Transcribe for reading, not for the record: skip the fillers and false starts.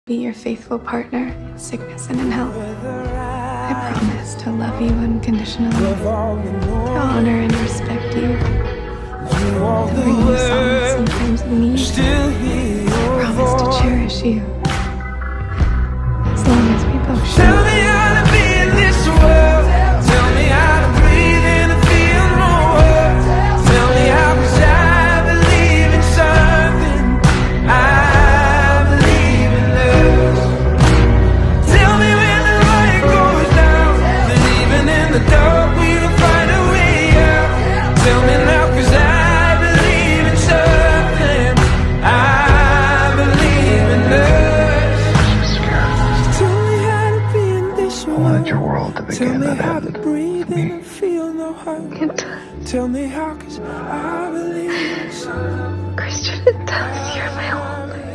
Be your faithful partner in sickness and in health. I promise to love you unconditionally, to honor and respect you, to bring you solace in times of need. I promise to cherish you as long as we both share. Tell me how to be in this world. Tell me how to breathe in and feel no words. Tell me how, 'cause I believe in something. I believe in love. Tell me when the light goes down, that even in the dark we'll find a way out. Tell me now, 'cause I believe in something. I believe in love. Tell me how to be in this I wanted your world to Tell begin me and how to end breathe with in me. and feel no hurt. Tell me how, 'cause I believe in something. Christian, it does. You're my only.